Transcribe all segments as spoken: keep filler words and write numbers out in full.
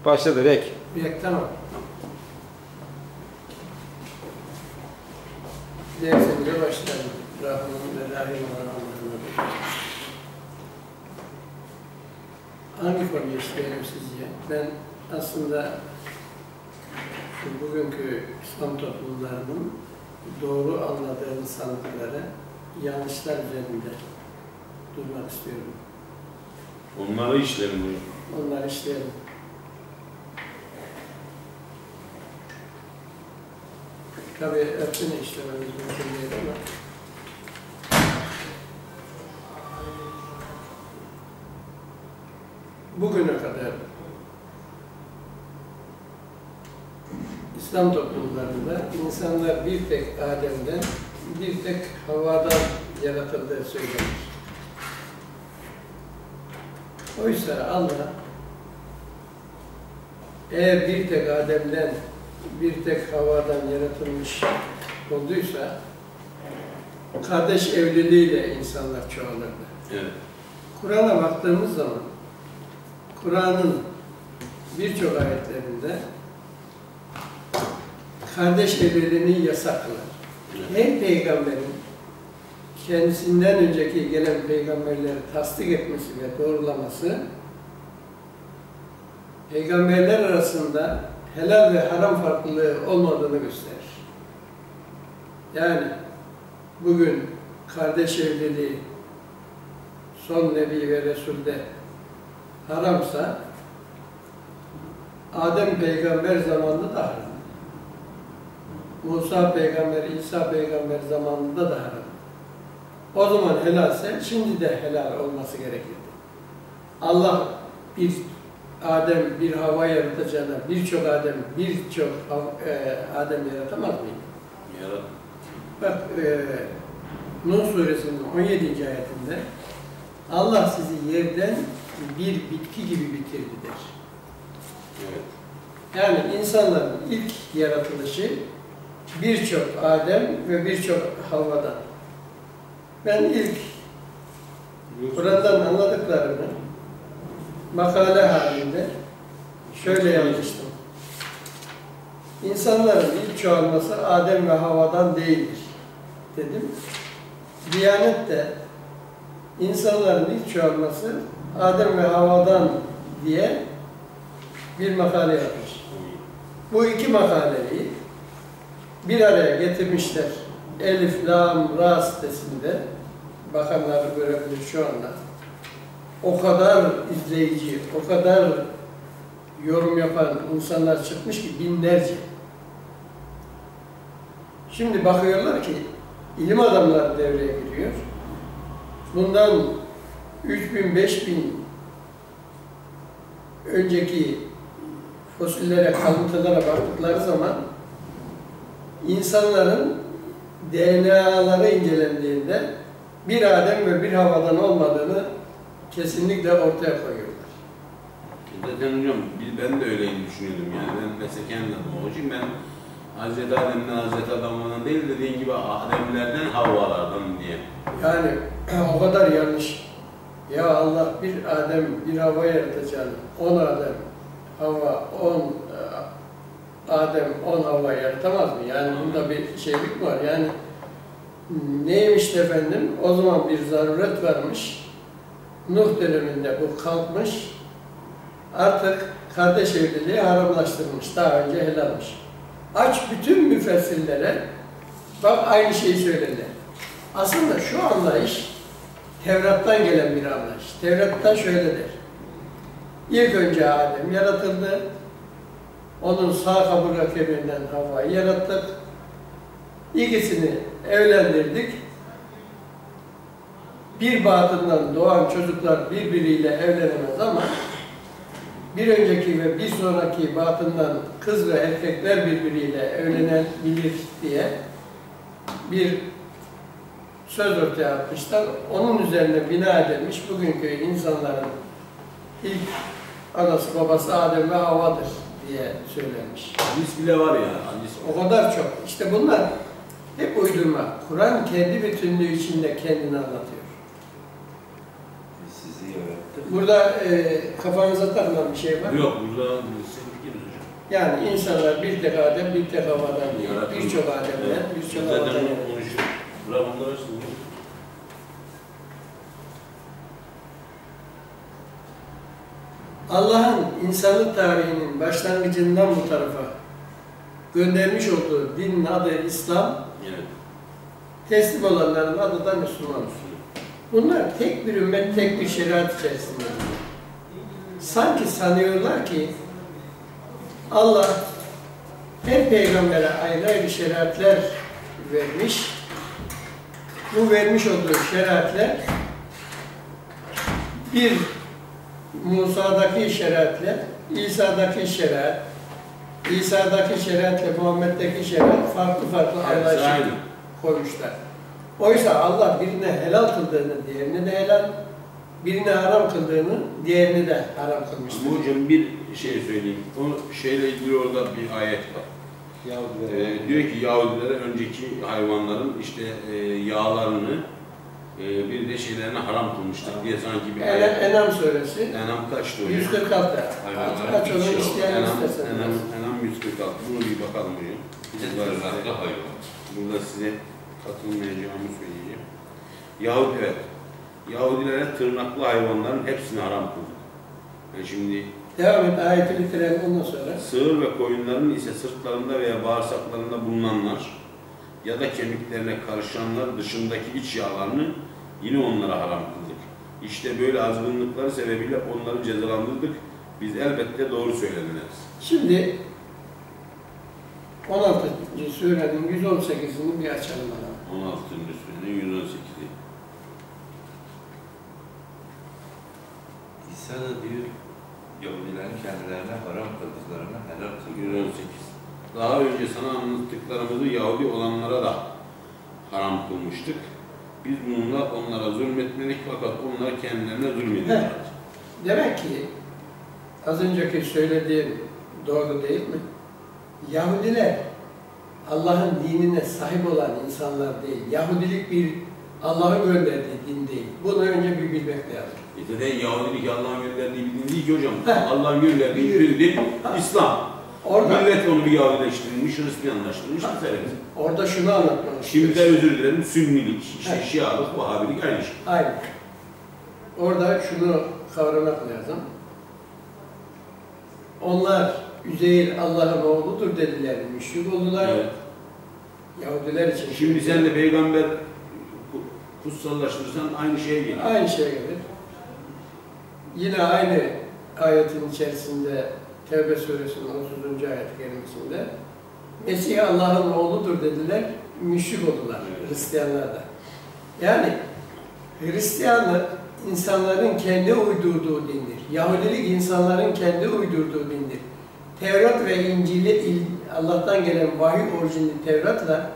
Başladı Rek. Rek tamam. Dersimize başlayalım. Rahman ve Rahim olan Allah'ın adı. Hangi konuyu işleyelim sizce? Ben aslında bugünkü İslam toplumlarının doğru anladığını sandıkları yanlışlar üzerinde durmak istiyorum. Onları işlerim diyor. Onları işleyelim. Tabii hepsini işlememiz mümkün değil ama bugüne kadar İslam toplumlarında insanlar bir tek Adem'den, bir tek Havva'dan yaratıldığı söylenir. Oysa Allah, eğer bir tek Adem'den, bir tek Havva'dan yaratılmış olduysa, kardeş evliliğiyle insanlar çoğalırdı. Evet. Kur'an'a baktığımız zaman, Kur'an'ın birçok ayetlerinde kardeş evliliğini yasaklar. Her peygamberin kendisinden önceki gelen peygamberleri tasdik etmesi ve doğrulaması, peygamberler arasında helal ve haram farklılığı olmadığını gösterir. Yani bugün kardeş evliliği son Nebi ve Resul'de haramsa, Adem peygamber zamanında da haram. Musa peygamber, İsa peygamber zamanında da haram. O zaman helalse, şimdi de helal olması gerekirdi. Allah bir Adem, bir Havva yaratacağına birçok Adem, birçok e, Adem yaratamaz mıydı? Yarat. Bak, e, Nuh Suresinin on yedinci ayetinde Allah sizi yerden bir bitki gibi bitirdi der. Evet. Yani insanların ilk yaratılışı birçok Adem ve birçok Havva'dan. Ben ilk Kur'an'dan anladıklarımı makale halinde şöyle yazmıştım. İnsanların ilk çoğalması Adem ve Havva'dan değildir dedim. Diyanet de insanların ilk çoğalması Adem ve Havva'dan diye bir makale yapmış. Bu iki makaleyi bir araya getirmişler. Elif, Lam, Ra sitesinde bakanlar görebilir şu anda. O kadar izleyici, o kadar yorum yapan insanlar çıkmış ki binlerce. Şimdi bakıyorlar ki ilim adamları devreye giriyor. Bundan üç bin, beş bin önceki fosillere, kalıntılara baktıkları zaman insanların D N A'ları incelendiğinde bir Adem ve bir Havva'dan olmadığını kesinlikle ortaya koyuyorlar. Zaten hocam ben de öyleyini düşünüyordum yani. Ben mesela kendi adıma hocam ben Hazreti Adem'den Hazreti Adam'dan değil dediğin gibi Adem'lerden Havva'lardan diye. Yani o kadar yanlış. Ya Allah bir Adem, bir Havva yaratacağını, on Adem, Havva, on Adem, on Havva yaratamaz mı? Yani bunda bir şeylik var. Yani neymiş efendim? O zaman bir zaruret varmış. Nuh döneminde bu kalkmış. Artık kardeş evliliği haramlaştırılmış. Daha önce helalmiş. Aç bütün müfessirlere, bak aynı şeyi söylediler. Aslında şu anlayış Tevrat'tan gelen bir anlayış. Tevrat'ta şöyle der. İlk önce Adem yaratıldı. Onun sağ kaburga kemiğinden Havva'yı yarattık. İkisini evlendirdik. Bir batından doğan çocuklar birbiriyle evlenemez ama bir önceki ve bir sonraki batından kız ve erkekler birbiriyle evlenebilir diye bir söz ortaya atmışlar. Onun üzerine bina edilmiş bugünkü insanların ilk anası babası Adem ve Havva'dır diye söylenmiş. Hadis bile var ya. Hadis. O kadar çok. İşte bunlar hep uydurma. Kur'an kendi bütünlüğü içinde kendini anlatıyor. Sizi öğretmen. Burada e, kafanıza takılan bir şey var. Yok, burada sevdik hocam. Yani insanlar bir tek Adem, bir tek Havva'dan değil. Birçok Adem'den, Evet. birçok Zaten Havva'dan. onu konuşuyor. Bırak onları açsın. Allah'ın insanlık tarihinin başlangıcından bu tarafa göndermiş olduğu dinin adı İslam, Evet. teslim olanların adı da Müslüman. Bunlar tek bir ümmet, tek bir şeriat içerisinde. Sanki sanıyorlar ki Allah her peygambere ayrı ayrı şeriatler vermiş. Bu vermiş olduğu şeriatler bir Musa'daki şeriatle, İsa'daki şeriat, İsa'daki şeriatle Muhammed'deki şeriat farklı farklı anlayışlar koymuşlar. Oysa Allah birine helal kıldığını, diğerine de helal, birine haram kıldığını, diğerini de haram kılmıştır. Ama hocam bir şey söyleyeyim. O şeyle ilgili orada bir ayet var. Ee, diyor ki Yahudilere önceki hayvanların işte e, yağlarını e, bir de şeylerine haram kılmıştık diye sanki bir En, ayet. Enam suresi Enam kaçtı hocam? yüz kırk altı. Kaç onu isteyen Enam, istersen. Enam, Enam yüz kırk altı. Bunu bir bakalım hocam. Burada, burada size katılmayacağımı söyleyeceğim. Yahudi evet. Yahudilere tırnaklı hayvanların hepsini haram kıldık. Yani şimdi Devam et, ayeti bitirelim ondan sonra. sığır ve koyunların ise sırtlarında veya bağırsaklarında bulunanlar ya da kemiklerine karışanlar dışındaki iç yağlarını yine onlara haram kıldık. İşte böyle azgınlıkları sebebiyle onları cezalandırdık. Biz elbette doğru söyleniriz. Şimdi on altıncı surenin yüz on sekizini bir açalım bakalım. on altıncı surenin yüz on sekizi. İsa da diyor, Yahudilerin kendilerine haram kıldıklarını helal yüz kılıyor. on sekiz. Daha önce sana anlattıklarımızı Yahudi olanlara da haram kılmıştık. Biz bununla onlara zulmetmedik fakat onlar kendilerine zulmediyorlar. Demek ki az önceki söylediğim doğru değil mi? Yahudiler Allah'ın dinine sahip olan insanlar değil. Yahudilik bir Allah'ın gönderdiği din değil. Bunu önce bir bilmek lazım. E zaten Yahudilik Allah'ın gönderdiği bir din değil ki hocam. Heh. Allah'ın gönderdiği bir din İslam. Orada, Millet onu bir Yahudileştirilmiş, Hristiyanlaştırmış, meselesi. orada şunu anlatmak Şimdi de istiyorum. özür dilerim, Sünnilik, işte Evet. Şialık, Vahabilik aynı şey. Aynen. Orada şunu kavramak lazım. Onlar Üzeyir Allah'ın oğludur dediler, müşrik oldular. Evet. Yahudiler için. Şimdi sen de peygamber kutsallaştırırsan aynı şeye gelir. Aynı şey gelir. Yine aynı ayetin içerisinde Tevbe suresinin otuzuncu ayet-i kerimesinde Mesih Allah'ın oğludur dediler, müşrik oldular Evet. Hristiyanlar da. Yani Hristiyanlık insanların kendi uydurduğu dindir. Yahudilik insanların kendi uydurduğu dindir. Tevrat ve İncil'i Allah'tan gelen vahiy orijinli Tevrat'la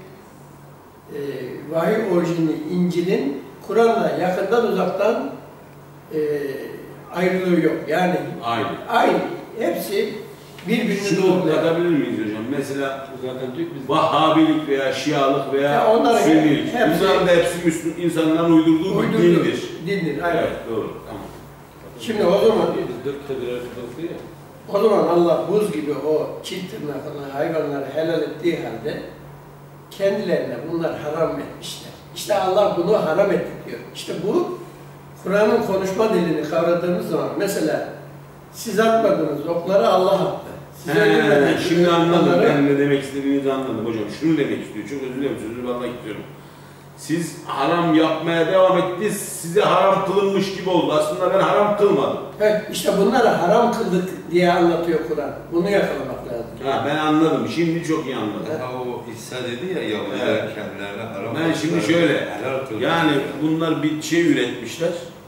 e, vahiy orijinli İncil'in Kur'an'la yakından uzaktan e, ayrılığı yok. Yani Aynı. aynı. Hepsi birbirini Şunu doğruluyor. katabilir miyiz hocam? Mesela Zaten diyor biz Vahhabilik veya Şialık veya Ya onların Sünnilik. hepsi- Bunların da hepsi Müslüman insanların uydurduğu bir Uydurdu. dindir. Dindir. Aynen. Evet, doğru. Tamam. Şimdi o zaman biz dörtte birer kıldık ya. O zaman Allah buz gibi o çift tırnaklı hayvanları helal ettiği halde kendilerine bunlar haram etmişler. İşte Allah bunu haram etti diyor. İşte bu Kur'an'ın konuşma dilini kavradığımız zaman mesela siz atmadınız, okları Allah attı. Siz He, öldürmediniz, şimdi anladım. onları- Ben ne demek istediğinizi anladım hocam. Şunu demek istiyor. Çok özür dilerim. Sözünü vallahi istiyorum. Siz haram yapmaya devam ettiniz. Size haram kılınmış gibi oldu. Aslında ben haram kılmadım. He, işte bunları haram kıldık diye anlatıyor Kur'an. Bunu yakalamak lazım. Ha, ben anladım. Şimdi çok iyi anladım. Daha o İsa dedi ya Yahudilerin Evet. kendilerine haram Ben şimdi kıldıklarını şöyle, helal kılıyor. yani bunlar bir şey üretmişler.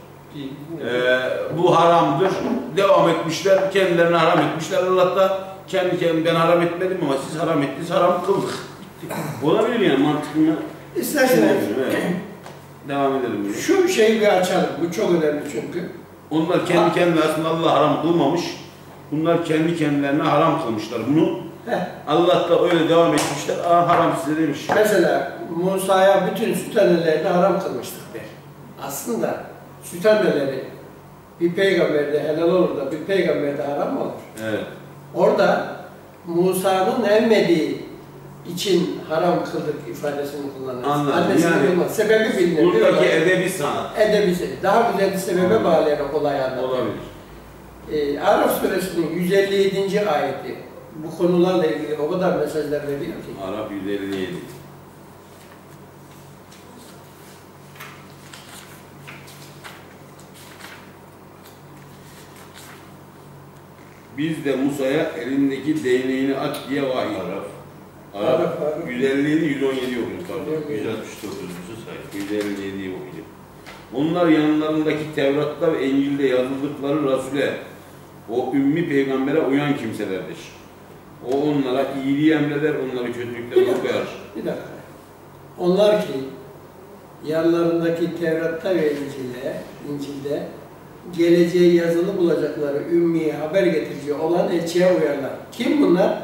Ee, bu haramdır. Devam etmişler. Kendilerine haram etmişler. Allah da kendi kendine ben haram etmedim ama siz haram ettiniz. Haram kıldık. Bitti. Olabilir yani mantıklı. İsterseniz Evet. Devam edelim. Hocam. şu şeyi bir açalım. Bu çok önemli çünkü. Onlar kendi kendine aslında Allah haram kılmamış. Bunlar kendi kendilerine haram kılmışlar bunu. Heh. Allah da öyle devam etmişler. Aa haram size demiş. Mesela Musa'ya bütün süt annelerini haram kılmıştık der. Aslında süt anneleri bir peygamberde helal olur da bir peygamberde haram mı olur? Evet. Orada Musa'nın emmediği için haram kıldık ifadesini kullanırız. Anladım. Annesini Yani bulmaz. Sebebi bilinir. Buradaki edebi sanat. Edebi şey. Daha güzel bir sebebe bağlayarak olayı anlatıyor. Olabilir. Ee, Araf suresinin yüz elli yedinci ayeti bu konularla ilgili o kadar mesajlar veriyor ki. Arap yüz elli yedi. Biz de Musa'ya elindeki değneğini aç diye vahiy. Araf. Arap. Araf, Araf. yüz elli yedi yüz on yedi okuyor pardon. yüz altmış dokuzuncu sayfa. yüz elli yediyi okuyor. Onlar yanlarındaki Tevrat'ta ve İncil'de yazıldıkları Resul'e, o ümmi peygambere uyan kimselerdir. O onlara iyiliği emreder, onları kötülükten koyar. Bir dakika. Onlar ki yanlarındaki Tevrat'ta ve İncil'de, İncil'de geleceği yazılı bulacakları ümmiye haber getirici olan elçiye uyarlar. Kim bunlar?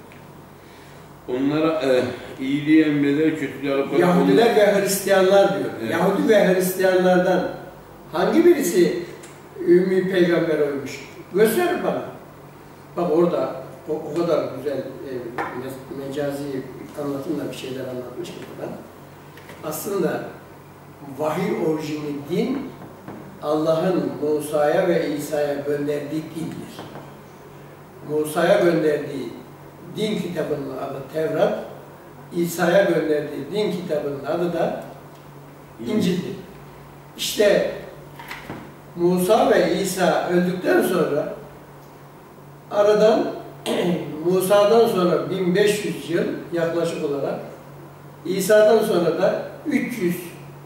Onlara e, iyiliği emreder, kötülüğü alıkoyar. Yahudiler ve Hristiyanlar diyor. Evet. Yahudi ve Hristiyanlardan hangi birisi ümmi peygambere uymuş? Göster bana. Bak orada o, o kadar güzel e, me mecazi anlatımla bir şeyler anlatmış ki buradan. Aslında vahiy orijini din Allah'ın Musa'ya ve İsa'ya gönderdiği dindir. Musa'ya gönderdiği din kitabının adı Tevrat, İsa'ya gönderdiği din kitabının adı da İncil'dir. İşte Musa ve İsa öldükten sonra aradan Musa'dan sonra bin beş yüz yıl yaklaşık olarak İsa'dan sonra da üç yüz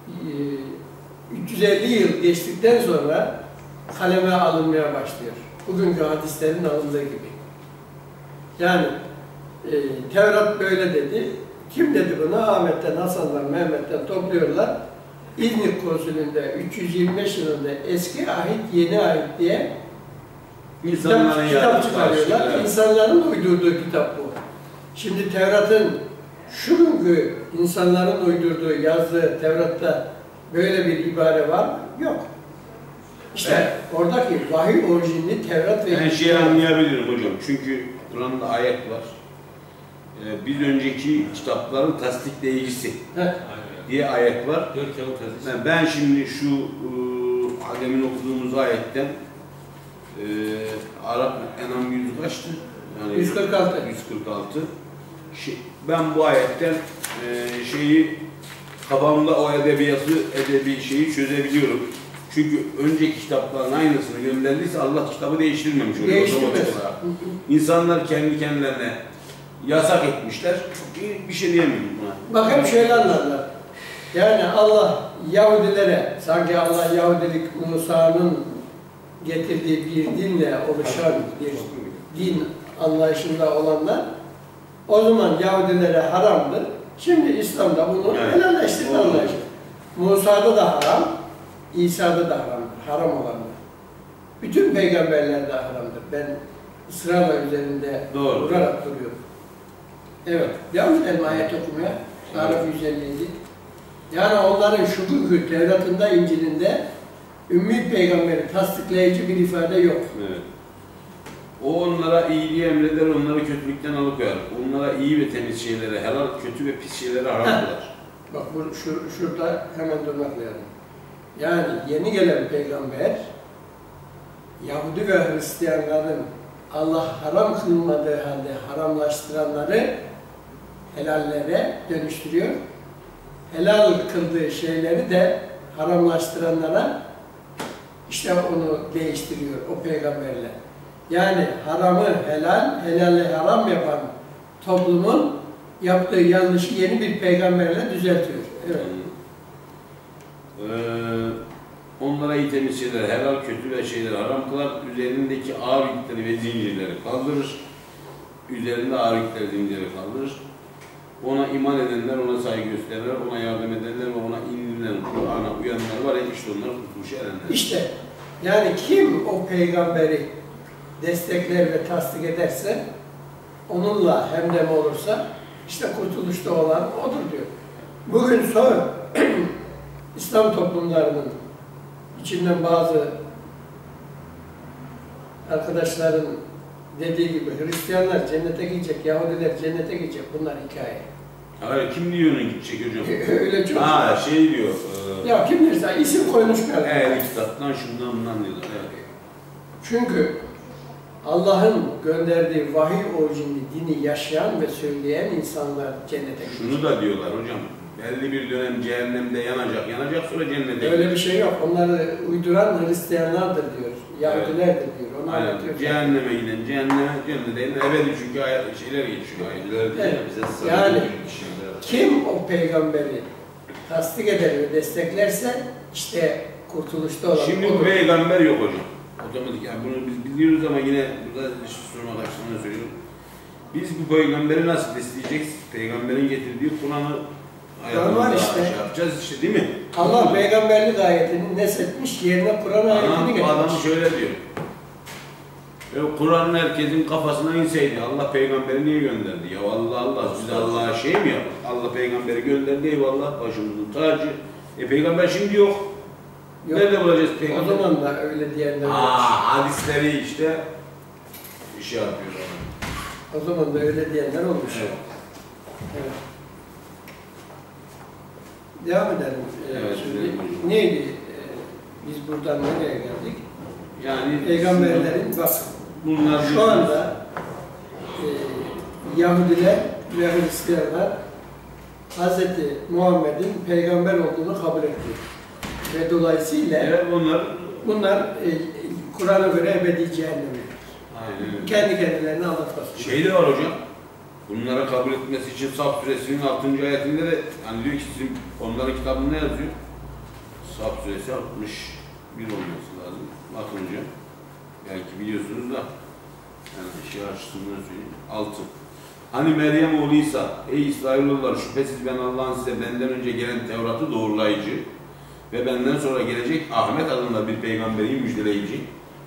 üç yüz elli yıl geçtikten sonra kaleme alınmaya başlıyor. Bugünkü hadislerin alındığı gibi. Yani e, Tevrat böyle dedi. Kim dedi bunu? Ahmet'ten, Hasan'dan, Mehmet'ten topluyorlar. İznik Konsülü'nde üç yüz yirmi beş yılında eski ahit, yeni ahit diye İnsanların kitap, kitap çıkarıyorlar. evet. İnsanların uydurduğu kitap bu. Şimdi Tevrat'ın şu günkü insanların uydurduğu, yazdığı Tevrat'ta böyle bir ibare var mı? Yok. İşte evet. Oradaki vahiy orijinli Tevrat ve Ben şeyi anlayabilirim hocam. Çünkü Kur'an'da ayet var. Ee, biz önceki kitapların tasdikleyicisi Heh. diye ayet var. Dört yıl tezisi. Ben şimdi şu e, Adem'in okuduğumuz ayetten e, Arap Enam yüz kaçtı? Yani yüz kırk altı. yüz kırk altı. Şey, ben bu ayetten e, şeyi kafamda o edebiyatı, edebi şeyi çözebiliyorum. Çünkü önceki kitapların aynısını gönderdiyse Allah kitabı değiştirmemiş oluyor. Değiştirmez. İnsanlar kendi kendilerine yasak etmişler. Bir, bir şey diyemiyorum buna. Bak hep şöyle anlarlar. Yani Allah Yahudilere, sanki Allah Yahudilik Musa'nın getirdiği bir dinle oluşan bir din anlayışında olanlar, o zaman Yahudilere haramdır. Şimdi İslam'da bunu evet. helalleştirme anlayışı. Musa'da da haram, İsa'da da haramdır, haram olanlar. Bütün peygamberler de haramdır. Ben ısrarla üzerinde Doğru. durarak duruyorum. Evet, devam edelim ayet okumaya. Araf yüz elli yedi. Yani onların şu günkü Tevrat'ında, İncil'inde ümmi peygamberi tasdikleyici bir ifade yok. Evet. O onlara iyiliği emreder, onları kötülükten alıkoyar. Onlara iyi ve temiz şeyleri helal, kötü ve pis şeyleri haram kılar. Bak bu, şu, şurada hemen durmak lazım. Yani yeni gelen peygamber, Yahudi ve Hristiyanların Allah haram kılmadığı halde haramlaştıranları helallere dönüştürüyor. Helal kıldığı şeyleri de haramlaştıranlara işte onu değiştiriyor o peygamberler. Yani haramı helal, helali haram yapan toplumun yaptığı yanlışı yeni bir peygamberle düzeltiyor. Evet. Ee, onlara iyi temiz şeyler, helal, kötü ve şeyleri haram kılar. Üzerindeki ağır yükleri ve zincirleri kaldırır. Üzerinde ağır yükleri, zincirleri kaldırır. Ona iman edenler, ona saygı gösterirler, ona yardım edenler ve ona indirilen Kur'an'a uyanlar var ya, işte onlar kurtuluşa erenler. İşte yani kim o peygamberi destekler ve tasdik ederse, onunla hemdem olursa, işte kurtuluşta olan odur diyor. Bugün sor, İslam toplumlarının içinden bazı arkadaşların dediği gibi Hristiyanlar cennete gidecek, Yahudiler cennete gidecek. Bunlar hikaye. Hayır, kim diyor onun gidecek hocam? Öyle çok. Ha şey diyor. E, Ya kim derse isim koymuş galiba. Eğer kitaptan şundan bundan diyorlar. Evet. Çünkü Allah'ın gönderdiği vahiy orijinli dini yaşayan ve söyleyen insanlar cennete gidecek. Şunu da diyorlar hocam. Belli bir dönem cehennemde yanacak, yanacak sonra cennete Öyle bir şey yok. Onları uyduran Hristiyanlardır diyor. Yahudilerdir diyor. Onu Aynen. anlatıyor. Cehenneme giden, cehenneme, cennete giden ebedi çünkü ayet, şeyler geçiyor. Ayetler diye Evet. bize Yani sarılıyor işinde. kim o peygamberi tasdik eder ve desteklerse işte kurtuluşta olan Şimdi bu odur. peygamber yok hocam. Otomatik yani bunu biz biliyoruz ama yine burada sormak açısından söylüyorum. Biz bu peygamberi nasıl besleyeceğiz? Peygamberin getirdiği Kur'an'ı hayatımıza işte. şey yapacağız işte değil mi? Allah peygamberlik ayetini nesletmiş, yerine Kur'an ayetini Adam, bu getirmiş. adam şöyle diyor. E, Kur'an herkesin kafasına inseydi Allah peygamberi niye gönderdi? Ya Allah Allah biz Allah'a şey mi yaptık? Allah peygamberi gönderdi eyvallah başımızın tacı. E peygamber şimdi yok. Yok. Nerede bulacağız O peygamberi? zaman da öyle diyenler var. Aa, hadisleri işte iş yapıyor. O zaman da öyle diyenler olmuş. Evet. Evet. Devam edelim. Ee, Evet, şimdi edelim. neydi? Ee, biz buradan nereye geldik? Yani Peygamberlerin bak bunlar şu anda e, Yahudiler ve Hristiyanlar Hz. Muhammed'in peygamber olduğunu kabul etti. Ve dolayısıyla evet, onlar bunlar e, Kur'an'a göre ebedi cehennemdir. aynen öyle. Kendi kendilerini anlatmasın. Şey de var hocam. Bunlara kabul etmesi için Saf suresinin altıncı ayetinde de hani diyor ki sizin onların kitabında ne yazıyor? Saf suresi altmış bir olması lazım. Bakın hocam. Belki biliyorsunuz da yani şey açısından söyleyeyim. altı. Hani Meryem oğlu İsa, ey İsrailoğulları şüphesiz ben Allah'ın size benden önce gelen Tevrat'ı doğrulayıcı ve benden sonra gelecek Ahmet adında bir peygamberi müjdeleyici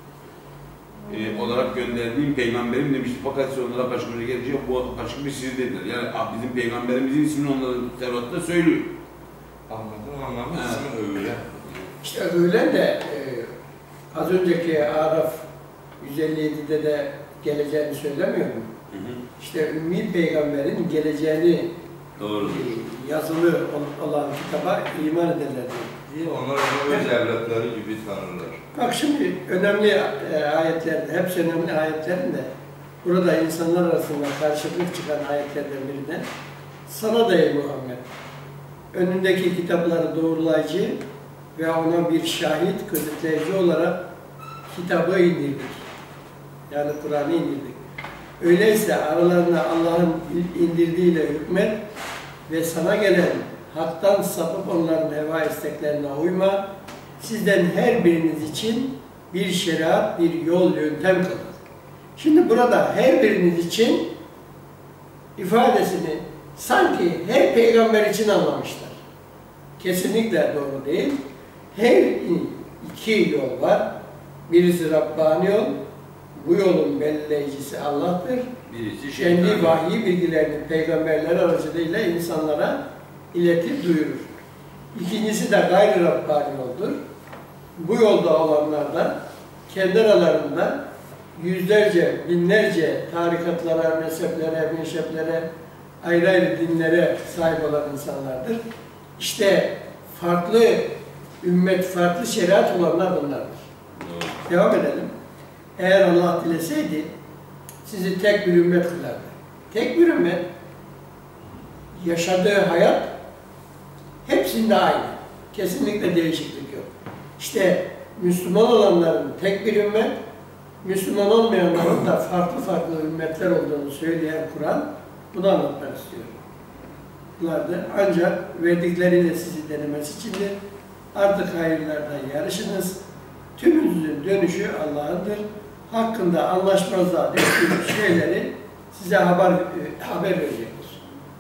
e, olarak gönderdiğim peygamberim demişti. Fakat size onlara başka bir gelecek, bu başka bir siz dediler. Yani bizim peygamberimizin ismini onların Tevrat'ta söylüyor. Ahmet'in anlamı Evet. ismi öyle. İşte öyle de e, az önceki Araf yüz elli yedi'de de geleceğini söylemiyor mu? Hı hı. İşte Ümmi Peygamber'in geleceğini Doğru. e, yazılı ol- olan kitaba iman ederler. Diye onlar onu öz evlatları gibi tanırlar. Bak şimdi önemli e, ayetlerde, hepsi önemli ayetlerin de burada insanlar arasında karşılık çıkan ayetlerden birinden sana da ey Muhammed önündeki kitapları doğrulayıcı ve ona bir şahit, gözetleyici olarak kitabı indirdik. Yani Kur'an'ı indirdik. Öyleyse aralarına Allah'ın indirdiğiyle hükmet ve sana gelen haktan sapıp onların heva isteklerine uyma. Sizden her biriniz için bir şeriat, bir yol, yöntem kıldık. Şimdi burada her biriniz için ifadesini sanki her peygamber için anlamışlar. Kesinlikle doğru değil. Her iki yol var. Birisi Rabbani yol, bu yolun belirleyicisi Allah'tır. Birisi şey Kendi vahiy bilgilerini peygamberler aracılığıyla insanlara iletir, duyurur. İkincisi de gayri Rabbani yoldur. Bu yolda olanlar da kendi aralarında yüzlerce, binlerce tarikatlara, mezheplere, meşeplere, ayrı ayrı dinlere sahip olan insanlardır. İşte farklı ümmet, farklı şeriat olanlar bunlardır. Doğru. Devam edelim. Eğer Allah dileseydi sizi tek bir ümmet kılardı. Tek bir ümmet yaşadığı hayat hepsinde aynı. Kesinlikle değişiklik yok. İşte Müslüman olanların tek bir ümmet, Müslüman olmayanların da farklı farklı ümmetler olduğunu söyleyen Kur'an bunu anlatmak istiyor. Bunlar da ancak verdikleriyle sizi denemesi içindir. Artık hayırlardan yarışınız. Tümünüzün dönüşü Allah'ındır. Hakkında anlaşmazlığa düştüğünüz şeyleri size haber, haber verecektir.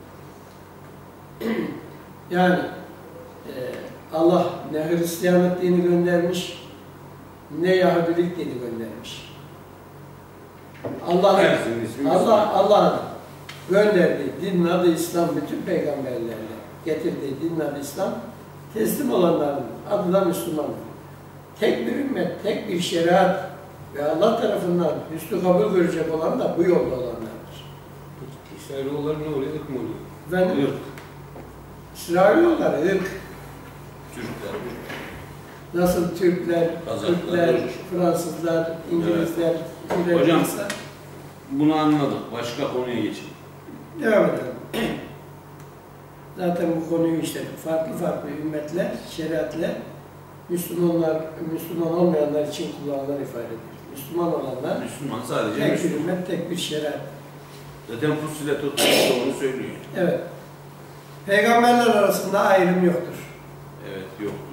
Yani e, Allah ne Hristiyanlık dini göndermiş, ne Yahudilik dini göndermiş. Allah'ın Hepsinin ismi Allah Allah'ın gönderdiği dinin adı İslam, bütün peygamberlerle getirdiği dinin adı İslam, teslim olanların adı da Müslümandır. Tek bir ümmet, tek bir şeriat Ve Allah tarafından hüsnü kabul görecek olan da bu yolda olanlardır. İsrailoğulları ne oluyor? Irk mı oluyor? Efendim? İsrailoğulları ırk. Türkler. Nasıl Türkler, Kazaklar, Türkler, Fransızlar, İngilizler, Evet. Hocam, İngilizler. bunu anladık. Başka konuya geçelim. Devam edelim. Zaten bu konuyu işledik. Farklı farklı ümmetler, şeriatler, Müslümanlar, Müslüman olmayanlar için kullanılan ifade edilir. Müslüman olanlar, Müslüman sadece tek bir Müslüman. ümmet, tek bir şeriat. Zaten Fussilet onu söylüyor. Evet. Peygamberler arasında ayrım yoktur. Evet, yoktur.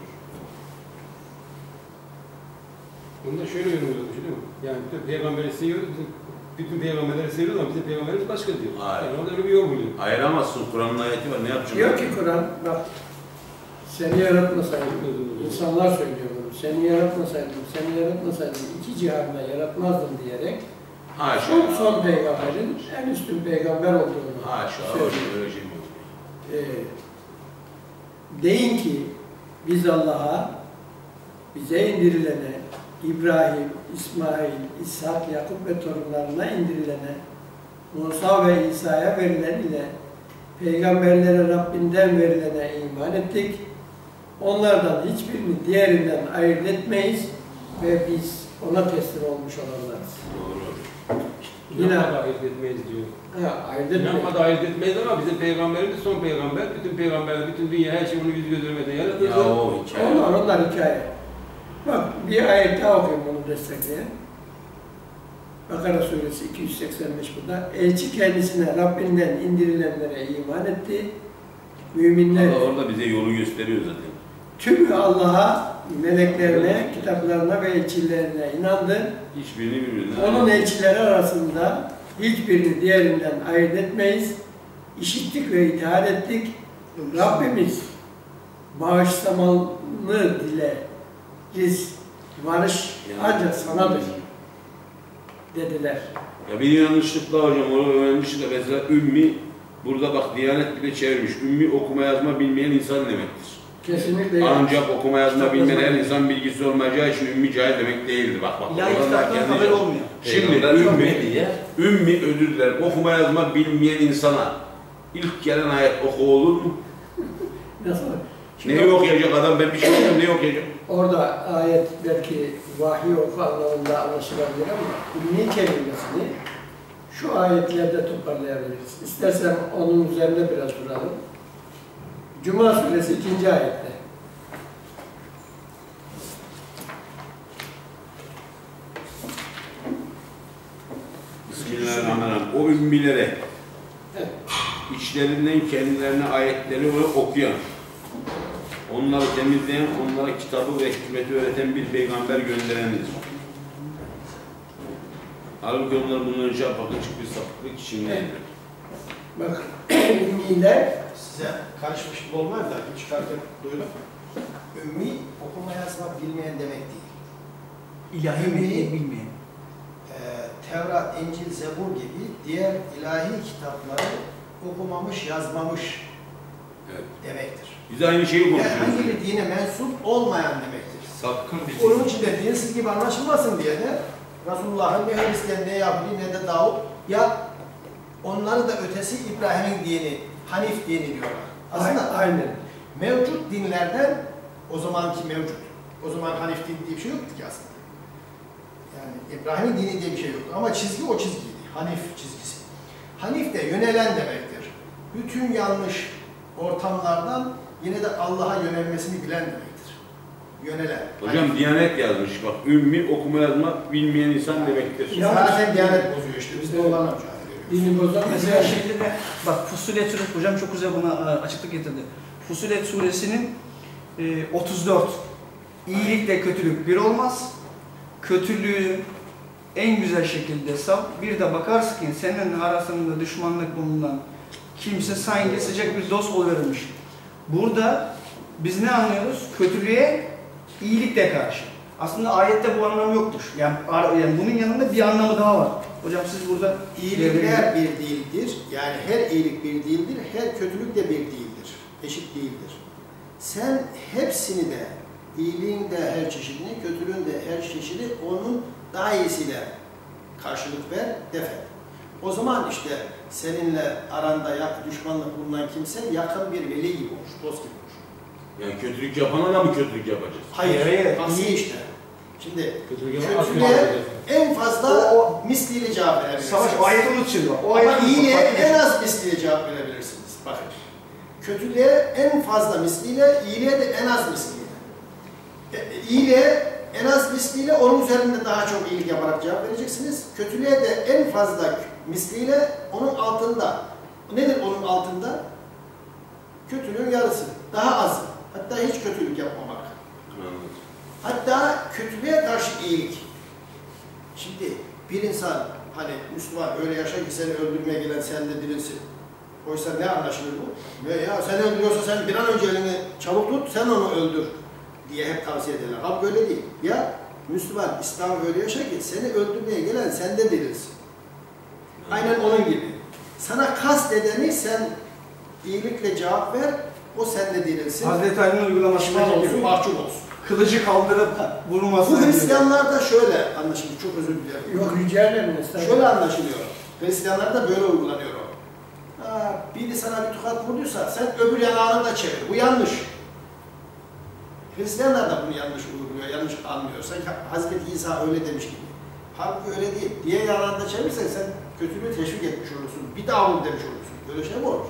Bunu da şöyle yorumluyormuş değil mi? Yani bütün peygamberi seviyoruz, bizim, bütün peygamberleri seviyoruz ama bizim peygamberimiz başka diyor. Hayır. Yani orada öyle bir yorum oluyor. Ayıramazsın. Kur'an'ın ayeti var. Ne yapacaksın? Diyor ki Kur'an, bak seni yaratmasaydım, insanlar söylüyor bunu, seni yaratmasaydım, seni yaratmasaydım iki cihanda yaratmazdım diyerek Haşa. son, son peygamberin en üstün peygamber olduğunu Haşa. söylüyor. Öyle şey mi olur? Ee, deyin ki biz Allah'a, bize indirilene, İbrahim, İsmail, İshak, Yakup ve torunlarına indirilene, Musa ve İsa'ya verilen ile peygamberlere Rabbinden verilene iman ettik. Onlardan hiçbirini diğerinden ayırt etmeyiz ve biz ona teslim olmuş olanlarız. Doğru. Yine- İnanma da ayırt etmeyiz diyor. Ha, ayırt etmeyiz. İnanma da ayırt etmeyiz ama bizim peygamberimiz son peygamber. Bütün peygamberler, bütün dünya her şey onu yüz göz görmeden yaratıldı. Ya o hikaye. Onlar, onlar hikaye. Bak bir ayet daha okuyayım bunu destekleyen. Bakara suresi iki yüz seksen beş burada. Elçi kendisine Rabbinden indirilenlere iman etti. Müminler Allah orada bize yolu gösteriyor zaten. tümü Allah'a, meleklerine, kitaplarına ve elçilerine inandı. Hiçbirini birbirinden. Onun elçileri arasında hiçbirini diğerinden ayırt etmeyiz. İşittik ve itaat ettik. Rabbimiz bağışlamanı dileriz. Varış ancak sanadır dediler. Ya bir yanlışlıkla hocam onu öğrenmiştik de mesela ümmi burada bak Diyanet bile çevirmiş. Ümmi okuma yazma bilmeyen insan demektir. Kesinlikle. Ancak okuma yazma Kitap bilmeyen her yazma. insan bilgisi olmayacağı için ümmi cahil demek değildir. Bak bak. Yani oradan da kitaptan kendi- haber olmuyor. Şimdi Peygamber çok ümmi, medya. ümmi özür dilerim. Okuma yazma bilmeyen insana ilk gelen ayet oku olur mu? Nasıl? Şimdi Neyi okuyacak adam? Ben bir şey okuyayım, neyi okuyacak? orada ayet belki vahiy oku anlamında anlaşılabilir ama ümmi kelimesini şu ayetlerde toparlayabiliriz. İstersen onun üzerinde biraz duralım. Cuma suresi ikinci ayette. Bismillahirrahmanirrahim. O ümmilere Evet. içlerinden kendilerine ayetleri okuyan, onları temizleyen, onlara kitabı ve hikmeti öğreten bir peygamber gönderendir. Halbuki onlar bundan önce apaçık bir sapıklık içindeydi. Bak ümmiler Size karışmış gibi olmaz da çıkarken duydum. Ümmi okuma yazma bilmeyen demek değil. İlahi Ümmi- metni bilmeyen. Ee, Tevrat, İncil, Zebur gibi diğer ilahi kitapları okumamış, yazmamış Evet. demektir. Biz aynı şeyi konuşuyoruz. Herhangi bir dine mensup olmayan demektir. Sapkın bir Onun için de dinsiz gibi anlaşılmasın diye de Resulullah'ın ne Hristiyan, ne Yahudi, ne de Davut ya onları da ötesi İbrahim'in dini, Hanif dini diyorlar. Aslında aynen. mevcut dinlerden o zamanki mevcut. O zaman Hanif dini diye bir şey yoktu ki aslında. Yani İbrahim'in dini diye bir şey yoktu ama çizgi o çizgiydi. Hanif çizgisi. Hanif de yönelen demektir. Bütün yanlış ortamlardan yine de Allah'a yönelmesini bilen demektir. Yönelen. Hocam Diyanet yazmış bak, ümmi okuma yazma bilmeyen insan demektir. Ya- Zaten Diyanet bozuyor işte. Biz de onlarla mücadele ediyoruz. Dini bozan Mesela mesela şeyde de bak Fussilet suresi hocam çok güzel buna e, açıklık getirdi. Fussilet suresinin e, otuz dört. İyilikle kötülük bir olmaz. Kötülüğü en güzel şekilde sav. Bir de bakarsın ki senin arasında düşmanlık bulunan kimse sanki sıcak bir dost oluvermiş. Burada biz ne anlıyoruz? Kötülüğe iyilikle karşı. Aslında ayette bu anlam yoktur. Yani, ar- yani bunun yanında bir anlamı daha var. Hocam siz burada İyilikler bir değildir. Yani her iyilik bir değildir, her kötülük de bir değildir. Eşit değildir. Sen hepsini de, iyiliğin de her çeşidini, kötülüğün de her çeşidi onun daha iyisiyle karşılık ver, def et. O zaman işte seninle aranda yak, düşmanlık bulunan kimse yakın bir veli gibi olur, dost gibi olur. Yani kötülük yapana da mı kötülük yapacağız? Hayır, Hayır, aksi iyi. işte. Şimdi Kötülük yapan kötülüğe en fazla O- o- misliyle cevap verebilirsiniz. Savaş o ayeti unutun. O Ama ayeti iyiliğe unutun. en az misliyle cevap verebilirsiniz. Bakın. Kötülüğe en fazla misliyle, iyiliğe de en az misliyle. E, iyiliğe en az misliyle onun üzerinde daha çok iyilik yaparak cevap vereceksiniz. Kötülüğe de en fazla misliyle onun altında. Nedir onun altında? Kötülüğün yarısı. Daha az. Hatta hiç kötülük yapmamak. Anladım. Hatta kötülüğe karşı iyilik. Şimdi bir insan hani Müslüman öyle yaşa ki seni öldürmeye gelen sen de dirilsin. Oysa ne anlaşılır bu? Ve ya seni öldürüyorsa sen bir an önce elini çabuk tut, sen onu öldür diye hep tavsiye ederler. Halbuki öyle değil. Ya Müslüman, İslam öyle yaşa ki seni öldürmeye gelen sende dirilsin. Aynen onun gibi. Sana kast edeni sen iyilikle cevap ver, o sende dirilsin. Hazreti Ali'nin uygulamasında Pişman olsun, gibi. mahcup olsun. Kılıcı kaldırıp vurulması. Bu Hristiyanlarda şöyle anlaşılıyor, çok özür dilerim. Yok rica ederim. estağfurullah. Şöyle anlaşılıyor. Hristiyanlarda böyle uygulanıyor o. Ha, biri sana bir tokat vurduysa sen öbür yanağını da çevir. Bu yanlış. Hristiyanlar da bunu yanlış uyguluyor, yanlış anlıyor. Sanki Hazreti İsa öyle demiş gibi. Halbuki öyle değil. Diğer yanağını da çevirsen sen kötülüğü teşvik etmiş olursun. Bir daha vur demiş olursun. Böyle şey mi olur?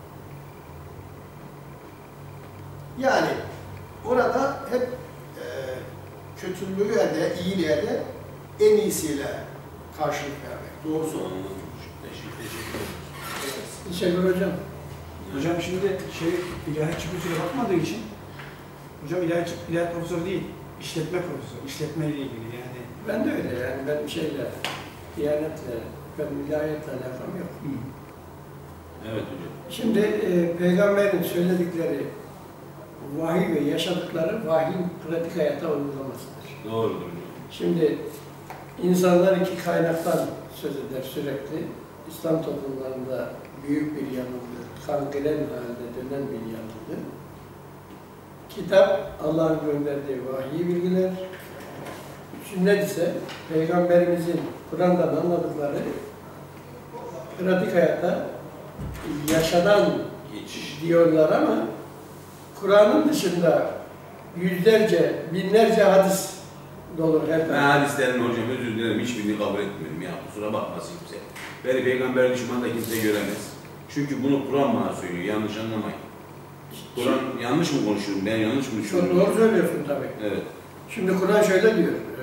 Yani orada hep e, kötülüğe de, iyiliğe de en iyisiyle karşılık vermek. Doğrusu. Anladım. Teşekkür, teşekkür ederim. Teşekkür hocam. Hocam şimdi şey ilahiyatçı kültüre bakmadığı için hocam ilahiyatçı, ilahiyat profesörü değil, işletme profesörü, işletmeyle ilgili yani. Ben de öyle yani. Ben şeyle, diyanetle, ben ilahiyetle alakam yok. Hı. Evet hocam. Şimdi e, peygamberin söyledikleri vahiy ve yaşadıkları vahyin pratik hayata uygulamasıdır. Doğrudur hocam. Şimdi insanlar iki kaynaktan söz eder sürekli. İslam toplumlarında büyük bir yanılgı, kangren halinde dönen bir yanılgı. Kitap, Allah'ın gönderdiği vahiy bilgiler. Sünnet ise Peygamberimizin Kur'an'dan anladıkları pratik hayata yaşanan Geçiş. diyorlar ama Kur'an'ın dışında yüzlerce, binlerce hadis dolu her Ben tarafta. hadislerin hocam özür dilerim hiçbirini kabul etmiyorum ya. Kusura bakmasın kimse. Beni peygamber düşmanı da kimse göremez. Çünkü bunu Kur'an bana söylüyor. Yanlış anlamayın. Kur'an yanlış mı konuşuyorum? Ben yanlış mı Çok düşünüyorum? doğru söylüyorsun tabii. Evet. Şimdi Kur'an şöyle diyor, e,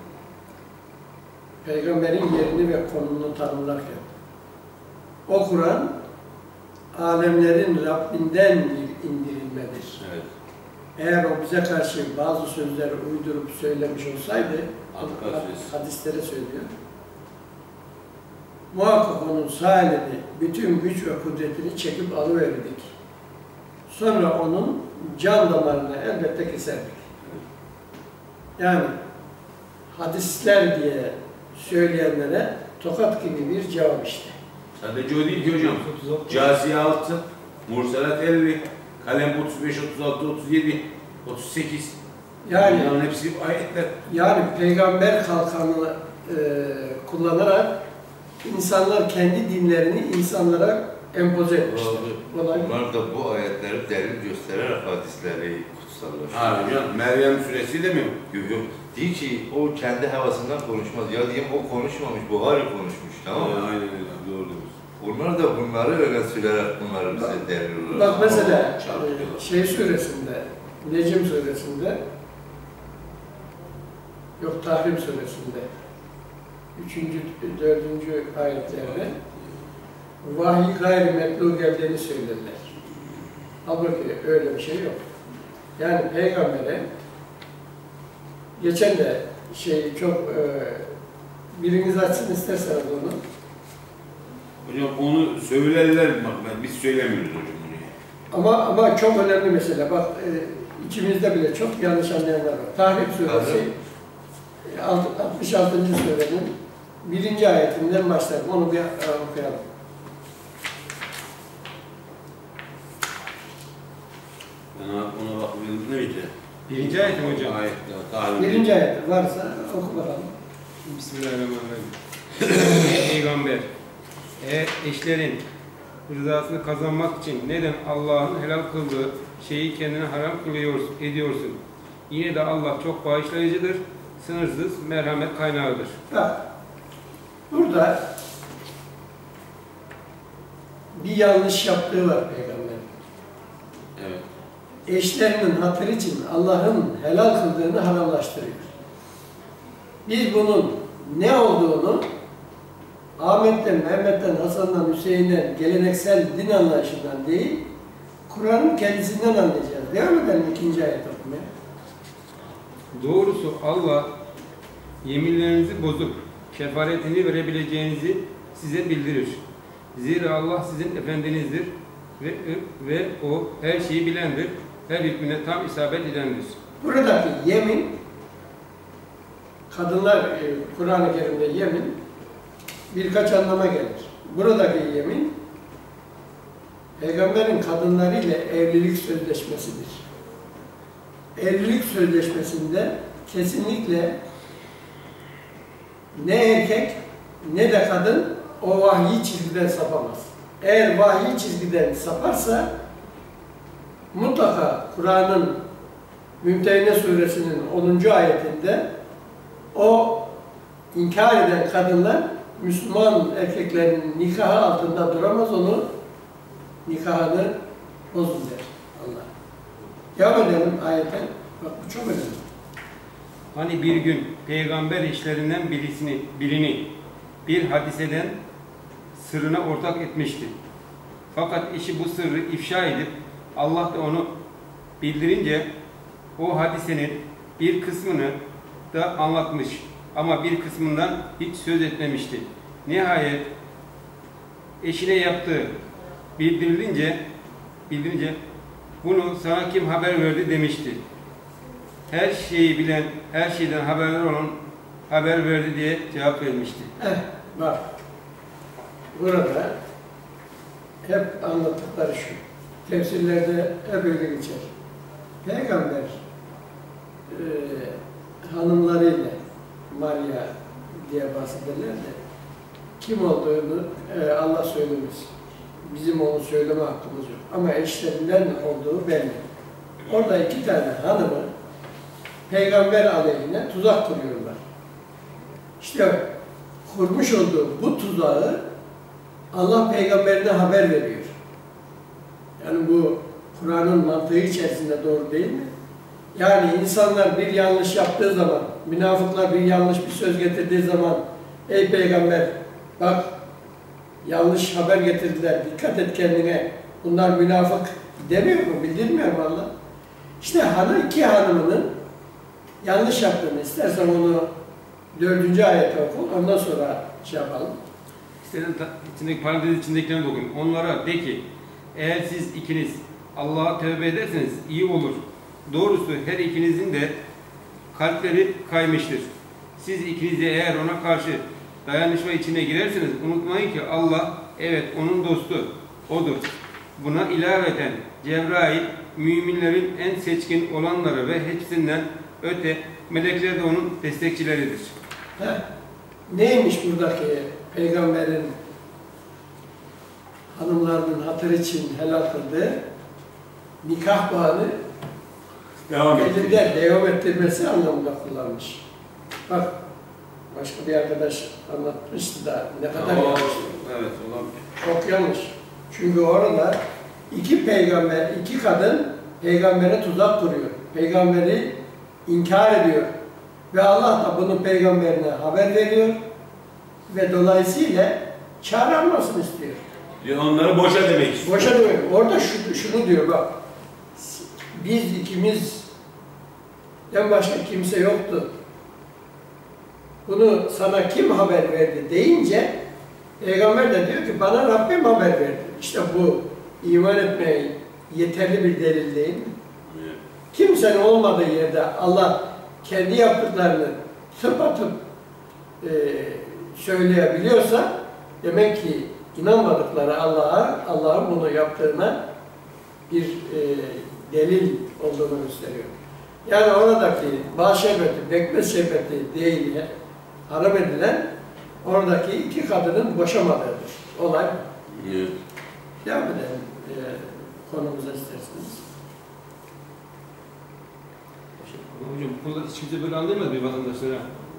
Peygamberin yerini ve konumunu tanımlarken, o Kur'an, alemlerin Rabbinden bir indirilmedir. Evet. Eğer o bize karşı bazı sözleri uydurup söylemiş olsaydı, Anka söz. hadislere söylüyor, muhakkak onun sağ elini, bütün güç ve kudretini çekip alıverirdik. Sonra onun can damarını elbette keserdik. Yani hadisler diye söyleyenlere tokat gibi bir cevap işte. Sadece o değil ki hocam. Câsiye altı, Murselat elli, Kalem otuz beş, otuz altı, otuz yedi, otuz sekiz. Yani Bunların hepsi ayetler. yani peygamber kalkanını e, kullanarak insanlar kendi dinlerini insanlara empoze etmişler. Olay bu. Onlar da bu ayetleri delil göstererek hadisleri kutsallaştırıyor. Ha hocam, Meryem suresi de mi? Yok yok. Değil ki o kendi havasından konuşmaz. Ya diyeyim o konuşmamış, Buhari konuşmuş. Tamam mı? Ee, aynen öyle, doğru diyorsun. Onlar da bunları öyle sürerek bunları bize delil olarak. Bak mesela Çarpıyorlar. e, şey suresinde, Necm suresinde, yok Tahrim suresinde, üçüncü, dördüncü ayetlerde vahiy gayri metlu geldiğini söylerler. Halbuki öyle bir şey yok. Yani peygambere geçen de şey çok e, biriniz açsın isterseniz onu. Hocam onu söylerler bak ben, biz söylemiyoruz hocam onu. Ama ama çok önemli mesele. Bak e, içimizde bile çok yanlış anlayanlar var. Tahrim suresi e, altmış altıncı surenin birinci ayetinden başlayalım. Onu bir e, okuyalım. Ben ona bakmıyorum neydi? Birinci ayet mi hocam? Ayet, talim. Birinci ayet varsa oku bakalım. Bismillahirrahmanirrahim. Ey Peygamber, eğer eşlerin rızasını kazanmak için neden Allah'ın helal kıldığı şeyi kendine haram kılıyorsun, ediyorsun? Yine de Allah çok bağışlayıcıdır, sınırsız merhamet kaynağıdır. Bak, burada bir yanlış yaptığı var Peygamber. Evet. Eşlerinin hatırı için Allah'ın helal kıldığını haramlaştırıyor. Biz bunun ne olduğunu Ahmet'ten, Mehmet'ten, Hasan'dan, Hüseyin'den, geleneksel din anlayışından değil, Kur'an'ın kendisinden anlayacağız. Devam edelim ikinci ayet okumaya. Doğrusu Allah yeminlerinizi bozup kefaretini verebileceğinizi size bildirir. Zira Allah sizin efendinizdir ve, ve O her şeyi bilendir, her hükmüne tam isabet edendir. Buradaki yemin, kadınlar e, Kur'an-ı Kerim'de yemin birkaç anlama gelir. Buradaki yemin, Peygamberin kadınlarıyla evlilik sözleşmesidir. Evlilik sözleşmesinde kesinlikle ne erkek ne de kadın o vahyi çizgiden sapamaz. Eğer vahyi çizgiden saparsa mutlaka Kur'an'ın Mümtehine Suresinin onuncu ayetinde o inkar eden kadınlar Müslüman erkeklerin nikahı altında duramaz, onu nikahını bozun der Allah. Devam edelim ayetten. Bak bu çok önemli. Hani bir gün peygamber işlerinden birisini, birini bir hadiseden sırrına ortak etmişti. Fakat eşi bu sırrı ifşa edip Allah da onu bildirince o hadisenin bir kısmını da anlatmış ama bir kısmından hiç söz etmemişti. Nihayet eşine yaptığı bildirilince bildirince bunu sana kim haber verdi demişti. Her şeyi bilen, her şeyden haberdar olan haber verdi diye cevap vermişti. Eh, bak, burada hep anlattıkları şu, tefsirlerde hep öyle geçer. Peygamber e, hanımlarıyla, Maria diye bahsederler de, kim olduğunu e, Allah söylemez. Bizim onu söyleme hakkımız yok. Ama eşlerinden olduğu belli. Orada iki tane hanımı Peygamber aleyhine tuzak kuruyorlar. İşte kurmuş olduğu bu tuzağı Allah peygamberine haber veriyor. Yani bu Kur'an'ın mantığı içerisinde doğru değil mi? Yani insanlar bir yanlış yaptığı zaman, münafıklar bir yanlış bir söz getirdiği zaman, ey peygamber bak yanlış haber getirdiler, dikkat et kendine, bunlar münafık demiyor mu, bildirmiyor mu Allah? İşte hanım, iki hanımının yanlış yaptığını, istersen onu dördüncü ayete oku, ondan sonra şey yapalım. İstedim içindeki parantez içindekilerini de okuyayım. Onlara de ki, eğer siz ikiniz Allah'a tövbe ederseniz iyi olur. Doğrusu her ikinizin de kalpleri kaymıştır. Siz ikiniz de eğer ona karşı dayanışma içine girerseniz unutmayın ki Allah, evet onun dostu, odur. Buna ilaveten Cebrail, müminlerin en seçkin olanları ve hepsinden öte melekler de onun destekçileridir. Heh. Neymiş buradaki peygamberin hanımlarının hatır için helal kıldığı nikah bağını Devam elinde devam ettirmesi anlamında kullanmış. Bak, başka bir arkadaş anlatmıştı da ne kadar Oo, yanlış. evet, olan. Çok yanlış. Çünkü orada iki peygamber, iki kadın peygambere tuzak kuruyor. Peygamberi inkar ediyor. Ve Allah da bunu peygamberine haber veriyor. Ve dolayısıyla çağrılmasını istiyor. Ya onları boşa demek istiyor. Boşa demek. Orada şu, şunu diyor bak. Biz ikimiz, en başka kimse yoktu. Bunu sana kim haber verdi deyince peygamber de diyor ki bana Rabbim haber verdi. İşte bu iman etmeye yeterli bir delil değil mi? Evet. Kimsenin olmadığı yerde Allah kendi yaptıklarını tıpatıp e, söyleyebiliyorsa demek ki inanmadıkları Allah'a, Allah'ın bunu yaptığına bir e, delil olduğunu gösteriyor. Yani oradaki bal şerbeti, bekmez şerbeti değil, haram edilen oradaki iki kadının boşamadığıdır. Olay bu. Evet. Devam edelim e, konumuza isterseniz. Hocam bu konuda hiç kimse böyle anlayamadı bir vatandaşlara.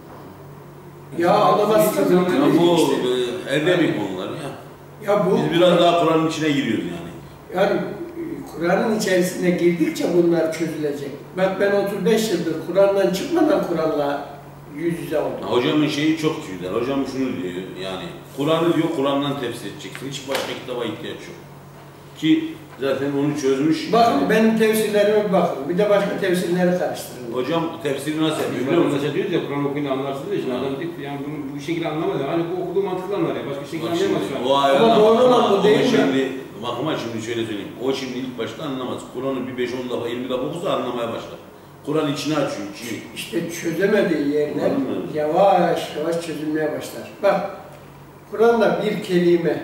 Ya anlamazsınız. Ya bu e, edebi konular ya. Ya bu, Biz biraz daha Kur'an'ın içine giriyoruz yani. yani Kur'an'ın içerisine girdikçe bunlar çözülecek. Bak ben otuz beş yıldır Kur'an'dan çıkmadan Kur'an'la yüz yüze oldum. Hocamın şeyi çok güzel. Hocam şunu diyor yani Kur'an'ı diyor Kur'an'dan tefsir edeceksin. Hiç başka kitaba ihtiyaç yok. Ki zaten onu çözmüş. Bakın benim tefsirlerime bir bakın. Bir de başka tefsirleri karıştırın. Hocam tefsiri nasıl yapıyor Biz biliyor musun? vatandaşa diyoruz ya Kur'an okuyunca anlarsınız ya. Şimdi Ha. adam diyor ki yani bunu bu şekilde anlamadı. Hani bu okuduğu mantıklı anlar ya. Başka şekilde Bak anlayamaz şimdi, şu an. o ayarlar Ama doğru olan bu ama değil mi? şimdi, bak ama şimdi şöyle söyleyeyim. O şimdi ilk başta anlamaz. Kur'an'ı bir beş on defa yirmi defa okusa anlamaya başlar. Kur'an içine açıyor. içini. İşte çözemediği yerler Anladım. yavaş yavaş çözülmeye başlar. Bak, Kur'an'da bir kelime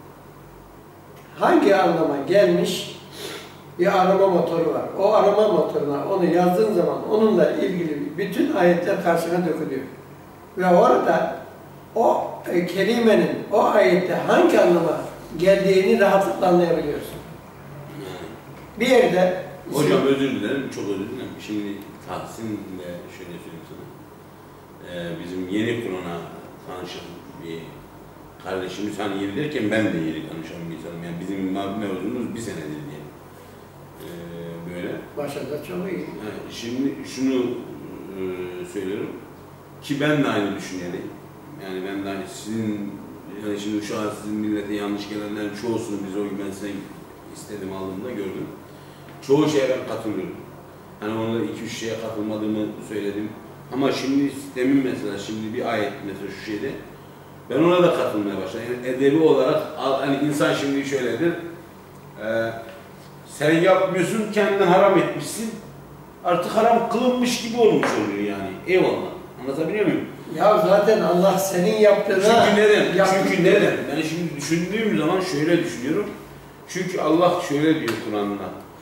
hangi anlama gelmiş bir arama motoru var. O arama motoruna onu yazdığın zaman onunla ilgili bütün ayetler karşına dökülüyor. Ve orada o e, kelimenin o ayette hangi anlama geldiğini rahatlıkla anlayabiliyorsun. Bir yerde Hocam özür dilerim, çok özür dilerim. Şimdi Tahsin'le şöyle söyleyeyim sana. Ee, bizim yeni Kur'an'a tanışan bir kardeşimiz, hani yeni derken ben de yeni tanışan bir insanım. Yani bizim mevzumuz bir senedir diye. Ee, böyle. başında çok iyi. Yani şimdi şunu e, söylüyorum ki ben de aynı düşünüyorum. Yani ben de aynı sizin, yani şimdi şu an sizin millete yanlış gelenlerin çoğusunu biz o gün ben size istedim aldığımda gördüm. Çoğu şeye ben katılıyorum. Hani onda iki üç şeye katılmadığımı söyledim. Ama şimdi sistemin mesela şimdi bir ayet mesela şu şeyde ben ona da katılmaya başladım. Yani edebi olarak hani insan şimdi şöyledir. E, sen yapmıyorsun, kendinden haram etmişsin. Artık haram kılınmış gibi olmuş oluyor yani. Eyvallah. Anlatabiliyor muyum? Ya zaten Allah senin yaptığına... Çünkü neden? yaptığın- Çünkü neden? Ben şimdi düşündüğüm zaman şöyle düşünüyorum. Çünkü Allah şöyle diyor Kur'an'da.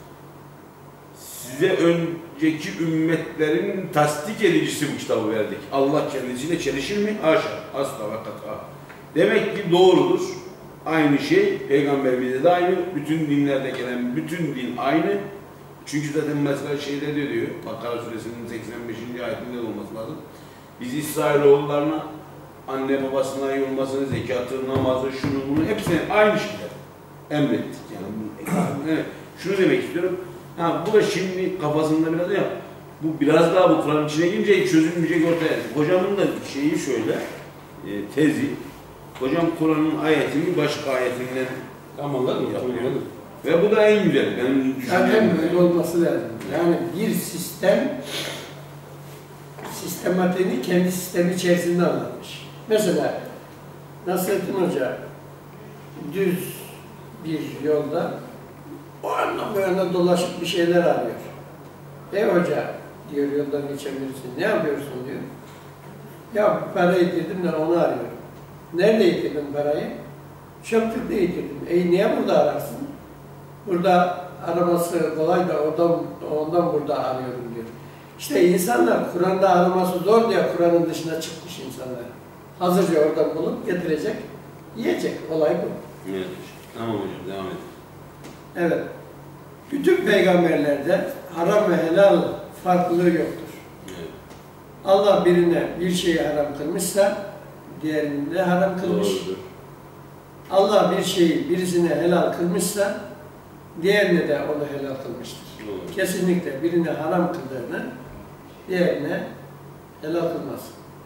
Size önceki ümmetlerin tasdik edicisi bu kitabı verdik. Allah kendisiyle çelişir mi? Haşa. Asla ve kat'a. Demek ki doğrudur. Aynı şey. Peygamber bize de aynı. Bütün dinlerde gelen bütün din aynı. Çünkü zaten mesela şeyde diyor diyor. Bakara suresinin seksen beşinci ayetinde olması lazım. Biz İsrailoğullarına anne babasına iyi olmasını, zekatı, namazı, şunu bunu hepsini aynı şeyler emrettik yani. Evet, şunu demek istiyorum. Ha, bu da şimdi kafasında biraz ya, bu biraz daha bu Kur'an'ın içine girince çözülmeyecek ortaya. Hocamın da şeyi şöyle, e, tezi, hocam Kur'an'ın ayetini başka ayetinden Tamamlar mı? yapıyor. Tamam. Ve bu da en güzel. Benim Zaten düşüncem. böyle olması lazım. Yani bir sistem sistematiğini kendi sistemi içerisinde anlatmış. Mesela Nasrettin Hoca düz bir yolda o yandan bu yana dolaşıp bir şeyler arıyor. Ey hoca diyor, yoldan geçebilirsin. Ne yapıyorsun diyor. Ya parayı yitirdim de onu arıyorum. Nerede yitirdin parayı? Çöplükte yitirdim. E niye burada ararsın? Burada araması kolay da ondan, ondan burada arıyorum diyor. İşte insanlar Kur'an'da araması zor diye Kur'an'ın dışına çıkmış insanlar. Hazırca oradan bulup getirecek, yiyecek. Olay bu. Evet. Tamam hocam, devam edin. Evet. Bütün peygamberlerde haram ve helal farklılığı yoktur. Evet. Allah birine bir şeyi haram kılmışsa diğerinde haram kılmış. Doğrudur. Allah bir şeyi birisine helal kılmışsa diğerine de onu helal kılmıştır. Doğru. Kesinlikle birine haram kıldığını diğerine helal kılmaz.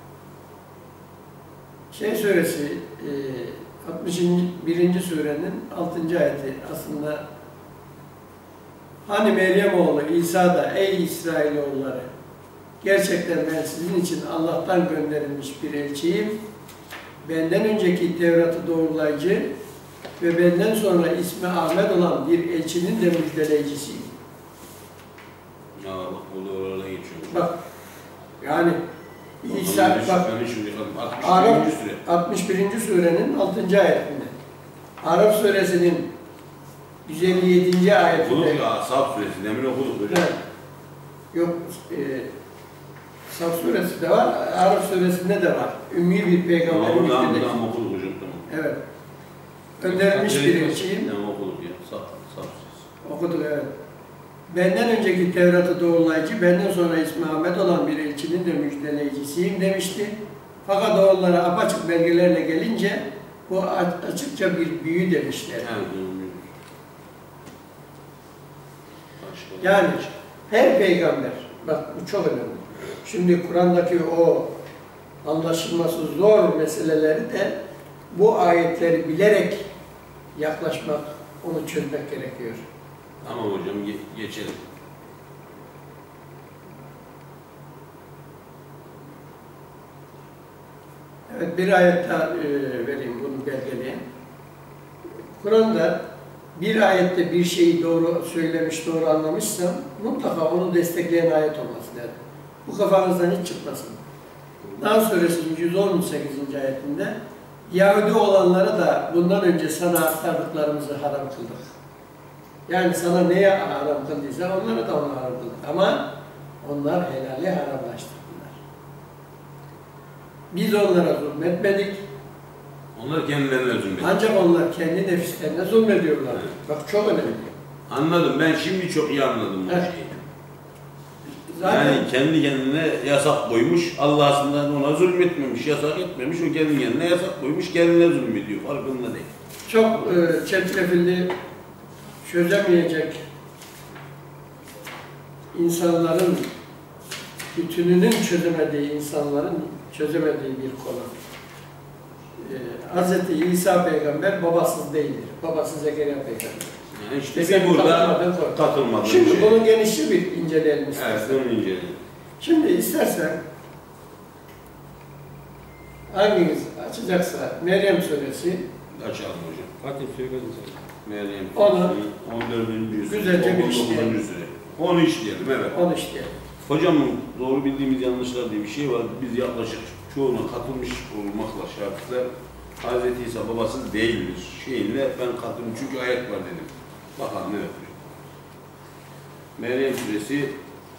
Şey suresi e, altmış birinci surenin altıncı ayeti aslında hani Meryem oğlu İsa da ey İsrailoğulları gerçekten ben sizin için Allah'tan gönderilmiş bir elçiyim. Benden önceki Tevrat'ı doğrulayıcı ve benden sonra ismi Ahmet olan bir elçinin de müjdeleyicisiyim. Ya bak burada oralara geçiyor. Bak yani İsa bak Arap altmış birinci surenin altıncı ayetinde. Arap suresinin yüz elli yedinci ayetinde. Okuduk ya, Ashab suresi, demin okuduk hocam. Evet. Yok, e, Saf suresi de var, Araf suresinde de var. Ümmi bir peygamber Tamam, tamam, müjdeli. tamam okuduk hocam, tamam. Evet. Gönderilmiş bir elçiyim. Tamam okuduk ya, saf, saf. Okuduk, evet. Benden önceki Tevrat'ı doğrulayıcı, benden sonra ismi Ahmet olan bir elçinin de müjdeleyicisiyim demişti. Fakat o onlara apaçık belgelerle gelince bu açıkça bir büyü demişler. Evet, Yani her peygamber, bak bu çok önemli. Şimdi Kur'an'daki o anlaşılması zor meseleleri de bu ayetleri bilerek yaklaşmak, onu çözmek gerekiyor. Tamam hocam, ge geçelim. Evet, bir ayet daha e, vereyim bunu belgeleyen. Kur'an'da bir ayette bir şeyi doğru söylemiş, doğru anlamışsam mutlaka onu destekleyen ayet olması lazım. Bu kafanızdan hiç çıkmasın. Nahl Suresinin yüz on sekizinci ayetinde Yahudi olanlara da bundan önce sana aktardıklarımızı haram kıldık. Yani sana neye haram kıldıysa onlara da onu haram kıldık. Ama onlar helali haramlaştırdılar. Biz onlara zulmetmedik. Onlar kendilerine zulmediyor. Ancak onlar kendi nefislerine zulmediyorlar. Evet. Bak çok önemli. Anladım, ben şimdi çok iyi anladım bu Evet. şeyi. Zaten Yani kendi kendine yasak koymuş, Allah aslında ona zulmetmemiş, yasak etmemiş, o kendi kendine yasak koymuş, kendine zulmediyor, farkında değil. çok e, çetrefilli, çözemeyecek insanların, bütününün çözemediği insanların çözemediği bir konu. Ee, Hz. İsa peygamber babasız değildir. Babası Zekeriya peygamber. Yani işte Sen bir burada katılmadın, koy. katılmadığım Şimdi şey. bunun genişli bir inceleyelim Evet, istersen. bunu inceleyelim. Şimdi istersen hanginiz açacaksa Meryem suresi Açalım hocam. Fatih söyledin Meryem Onu Suresi'nin on dördüncü güzelce bir on dokuzuncu işleyelim. süre. Onu işleyelim, evet. onu işte. Hocam doğru bildiğimiz yanlışlar diye bir şey var. Biz yaklaşık çoğuna katılmış olmakla şartla Hz. İsa babasız değildir şeyinle ben katıldım çünkü ayet var dedim. Bakalım ne yapıyor. Meryem suresi